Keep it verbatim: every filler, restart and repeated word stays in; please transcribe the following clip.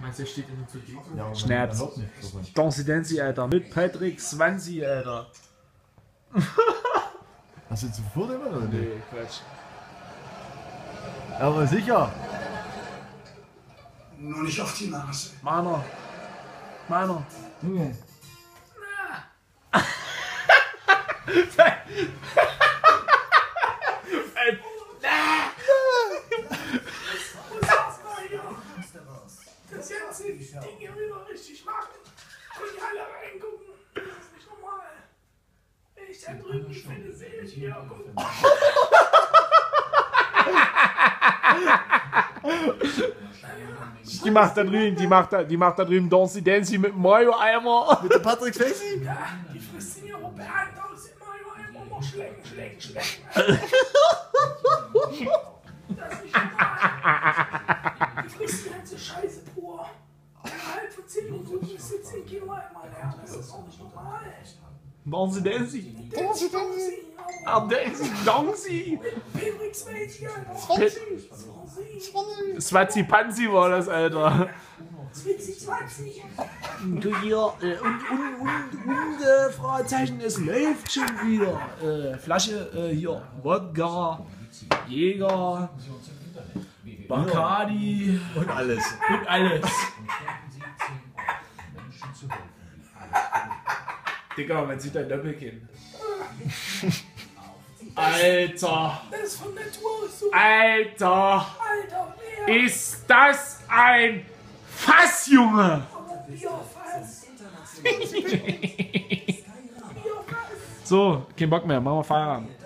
Meinst du, der steht in der Zugriff? Ja, Schnaps. Dancy Dancy, Alter. Mit Patrick Swansea, Alter. Hast du zuvor immer oder nicht? Nee, Quatsch. Aber sicher. Nur nicht auf die Nase. Meiner. Meiner. Junge. Das ganze Ding hier wieder richtig machen. Und die alle reingucken. Das ist nicht normal. Wenn ich da drüben die Fälle sehe, ich hier gucken. Die macht da drüben, die macht da, die macht da drüben Dancy Dancy mit dem Mario-Eimer. Mit dem Patrick Swayze? Ja, die frisst in ihrer Behandlung aus immer immer immer schlecken, schlecken, schlecken. Das ist nicht normal. Die frisst die ganze Scheiße pur. Innerhalb von zehn Minuten ist sie zehn Kilo einmal leer. Das ist auch nicht normal. Dancy Dancy. Dancy, Dancy. Ah, Dancy Dancy. Patrick Swayze, Alter. Swatzi Panzi war das, Alter. zwanzig zwanzig. Du hier, äh, und, und, und, und, äh, Fragezeichen, es läuft schon wieder. Äh, Flasche, äh, hier, Wodka, Jäger, Bacardi Und alles. und alles. Digga, man sieht ein Doppelkinn. Alter, Das ist von Natur aus so. Alter, Alter, Bier. ist das ein Fass, Junge? Bierfass. So, kein Bock mehr, machen wir Feierabend.